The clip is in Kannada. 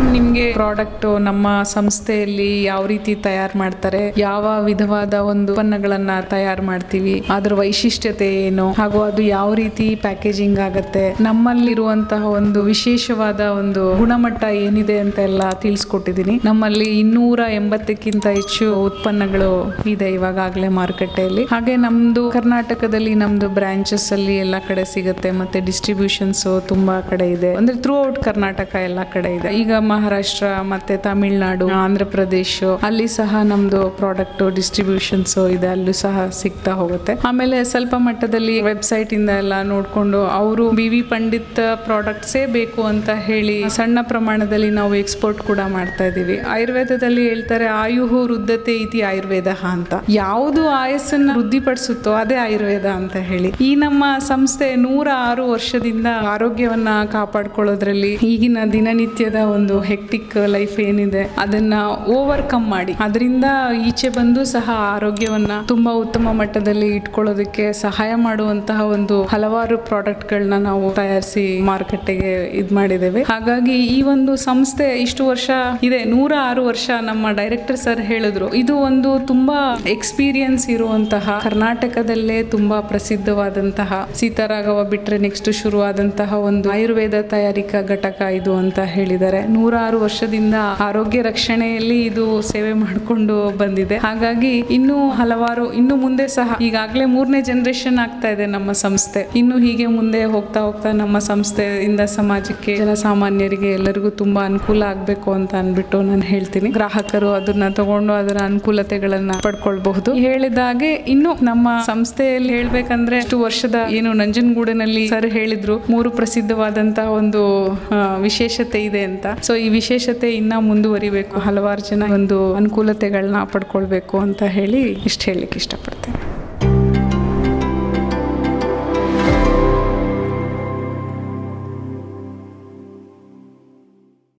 ನಿಮ್ಗೆ ಪ್ರಾಡಕ್ಟ್ ನಮ್ಮ ಸಂಸ್ಥೆಯಲ್ಲಿ ಯಾವ ರೀತಿ ತಯಾರು ಮಾಡ್ತಾರೆ, ಯಾವ ವಿಧವಾದ ಒಂದು ಉತ್ಪನ್ನಗಳನ್ನ ತಯಾರು ಮಾಡ್ತೀವಿ, ಅದರ ವೈಶಿಷ್ಟ್ಯತೆ ಏನು, ಹಾಗೂ ಅದು ಯಾವ ರೀತಿ ಪ್ಯಾಕೇಜಿಂಗ್ ಆಗತ್ತೆ, ನಮ್ಮಲ್ಲಿರುವಂತಹ ಒಂದು ವಿಶೇಷವಾದ ಒಂದು ಗುಣಮಟ್ಟ ಏನಿದೆ ಅಂತ ಎಲ್ಲ ತಿಳಿಸ್ಕೊಟ್ಟಿದ್ದೀನಿ. ನಮ್ಮಲ್ಲಿ 280ಕ್ಕಿಂತ ಹೆಚ್ಚು ಉತ್ಪನ್ನಗಳು ಇದೆ ಇವಾಗಲೇ ಮಾರುಕಟ್ಟೆಯಲ್ಲಿ. ಹಾಗೆ ನಮ್ದು ಕರ್ನಾಟಕದಲ್ಲಿ ನಮ್ದು ಬ್ರಾಂಚಸ್ ಅಲ್ಲಿ ಎಲ್ಲ ಕಡೆ ಸಿಗುತ್ತೆ, ಮತ್ತೆ ಡಿಸ್ಟ್ರಿಬ್ಯೂಷನ್ಸ್ ತುಂಬಾ ಕಡೆ ಇದೆ, ಅಂದ್ರೆ ಥ್ರೂ ಔಟ್ ಕರ್ನಾಟಕ ಎಲ್ಲ ಕಡೆ ಇದೆ. ಈಗ ಮಹಾರಾಷ್ಟ್ರ ಮತ್ತೆ ತಮಿಳುನಾಡು, ಆಂಧ್ರ ಪ್ರದೇಶ ಅಲ್ಲಿ ಸಹ ನಮ್ದು ಪ್ರಾಡಕ್ಟ್ ಡಿಸ್ಟ್ರಿಬ್ಯೂಷನ್ಸ್ ಇದೆ, ಅಲ್ಲೂ ಸಹ ಸಿಗ್ತಾ ಹೋಗುತ್ತೆ. ಆಮೇಲೆ ಸ್ವಲ್ಪ ಮಟ್ಟದಲ್ಲಿ ವೆಬ್ಸೈಟ್ ಇಂದ ಎಲ್ಲ ನೋಡ್ಕೊಂಡು ಅವರು BV ಪಂಡಿತ್ ಪ್ರಾಡಕ್ಟ್ಸೇ ಬೇಕು ಅಂತ ಹೇಳಿ ಸಣ್ಣ ಪ್ರಮಾಣದಲ್ಲಿ ನಾವು ಎಕ್ಸ್ಪೋರ್ಟ್ ಕೂಡ ಮಾಡ್ತಾ ಇದೀವಿ. ಆಯುರ್ವೇದದಲ್ಲಿ ಹೇಳ್ತಾರೆ ಆಯುಹು ವೃದ್ಧತೆ ಇತಿ ಆಯುರ್ವೇದ ಅಂತ. ಯಾವುದು ಆಯಸ್ಸನ್ನ ವೃದ್ಧಿಪಡಿಸುತ್ತೋ ಅದೇ ಆಯುರ್ವೇದ ಅಂತ ಹೇಳಿ. ಈ ನಮ್ಮ ಸಂಸ್ಥೆ 106 ವರ್ಷದಿಂದ ಆರೋಗ್ಯವನ್ನ ಕಾಪಾಡ್ಕೊಳ್ಳೋದ್ರಲ್ಲಿ ಈಗಿನ ದಿನನಿತ್ಯದ ಒಂದು ಹೆಕ್ಟಿಕ್ ಲೈಫ್ ಏನಿದೆ ಅದನ್ನ ಓವರ್ಕಮ್ ಮಾಡಿ ಅದರಿಂದ ಈಚೆ ಬಂದು ಸಹ ಆರೋಗ್ಯವನ್ನ ತುಂಬಾ ಉತ್ತಮ ಮಟ್ಟದಲ್ಲಿ ಇಟ್ಕೊಳ್ಳೋದಕ್ಕೆ ಸಹಾಯ ಮಾಡುವಂತಹ ಒಂದು ಹಲವಾರು ಪ್ರಾಡಕ್ಟ್ ಗಳನ್ನ ನಾವು ತಯಾರಿಸಿ ಮಾರುಕಟ್ಟೆಗೆ ಇದ್ ಮಾಡಿದ್ದೇವೆ. ಹಾಗಾಗಿ ಈ ಒಂದು ಸಂಸ್ಥೆ ಇಷ್ಟು ವರ್ಷ ಇದೆ, 106 ವರ್ಷ. ನಮ್ಮ ಡೈರೆಕ್ಟರ್ ಸರ್ ಹೇಳಿದ್ರು ಇದು ಒಂದು ತುಂಬಾ ಎಕ್ಸ್ಪೀರಿಯನ್ಸ್ ಇರುವಂತಹ ಕರ್ನಾಟಕದಲ್ಲೇ ತುಂಬಾ ಪ್ರಸಿದ್ಧವಾದಂತಹ ಸೀತಾರಾಘವ ಬಿಟ್ರೆ ನೆಕ್ಸ್ಟ್ ಶುರುವಾದಂತಹ ಒಂದು ಆಯುರ್ವೇದ ತಯಾರಿಕಾ ಘಟಕ ಇದು ಅಂತ ಹೇಳಿದ್ದಾರೆ. 106 ವರ್ಷದಿಂದ ಆರೋಗ್ಯ ರಕ್ಷಣೆಯಲ್ಲಿ ಇದು ಸೇವೆ ಮಾಡಿಕೊಂಡು ಬಂದಿದೆ. ಹಾಗಾಗಿ ಇನ್ನು ಹಲವಾರು ಇನ್ನು ಮುಂದೆ ಸಹ ಈಗಾಗಲೇ 3ನೇ ಜನರೇಷನ್ ಆಗ್ತಾ ಇದೆ ನಮ್ಮ ಸಂಸ್ಥೆ. ಇನ್ನು ಹೀಗೆ ಮುಂದೆ ಹೋಗ್ತಾ ಹೋಗ್ತಾ ನಮ್ಮ ಸಂಸ್ಥೆಯಿಂದ ಸಮಾಜಕ್ಕೆ, ಜನಸಾಮಾನ್ಯರಿಗೆ ಎಲ್ಲರಿಗೂ ತುಂಬಾ ಅನುಕೂಲ ಆಗ್ಬೇಕು ಅಂತ ಅನ್ಬಿಟ್ಟು ನಾನು ಹೇಳ್ತೀನಿ. ಗ್ರಾಹಕರು ಅದನ್ನ ತಗೊಂಡು ಅದರ ಅನುಕೂಲತೆಗಳನ್ನ ಪಡ್ಕೊಳ್ಬಹುದು. ಹೇಳಿದಾಗೆ ಇನ್ನು ನಮ್ಮ ಸಂಸ್ಥೆಯಲ್ಲಿ ಹೇಳ್ಬೇಕಂದ್ರೆ ಇಷ್ಟು ವರ್ಷದ ಏನು ನಂಜನಗೂಡಿನಲ್ಲಿ ಸರ್ ಹೇಳಿದ್ರು 3 ಪ್ರಸಿದ್ಧವಾದಂತಹ ಒಂದು ವಿಶೇಷತೆ ಇದೆ ಅಂತ. ಸೊ ಈ ವಿಶೇಷತೆ ಇನ್ನ ಮುಂದುವರಿಬೇಕು, ಹಲವಾರು ಜನ ಒಂದು ಅನುಕೂಲತೆಗಳನ್ನ ಪಡ್ಕೊಳ್ಬೇಕು ಅಂತ ಹೇಳಿ ಇಷ್ಟ ಹೇಳಲಿಕ್ಕೆ ಇಷ್ಟಪಡ್ತೇನೆ.